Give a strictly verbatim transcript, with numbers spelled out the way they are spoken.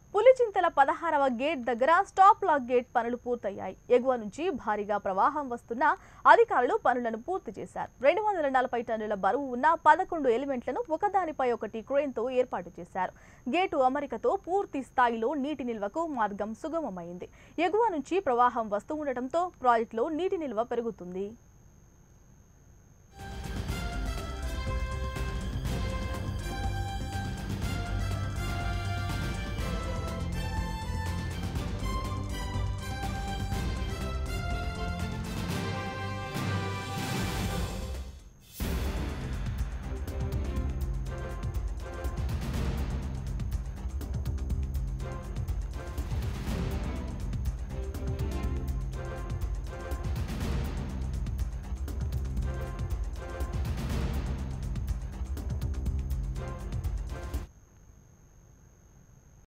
పులిచింతల పదహారవ గేట్ దగ్గర stop lock gate పనులు పూర్తయ్యాయి. ఎగువ నుంచి భారీగా ప్రవాహం వస్తున్న అధికారులు పనులను పూర్తి చేశారు. రెండు వందల నలభై టన్నుల బరువు ఉన్న పదకొండు ఎలిమెంట్లను ఒకదానిపై ఒకటి క్రేన్తో ఏర్పాటు చేశారు. గేటు అమరికతో పూర్తి స్థాయిలో నీటి నిల్వకు మార్గం సుగమమైంది. ఎగువ నుంచి ప్రవాహం వస్తూ ఉండటంతో ప్రాజెక్టులో నీటి నిల్వ పెరుగుతుంది.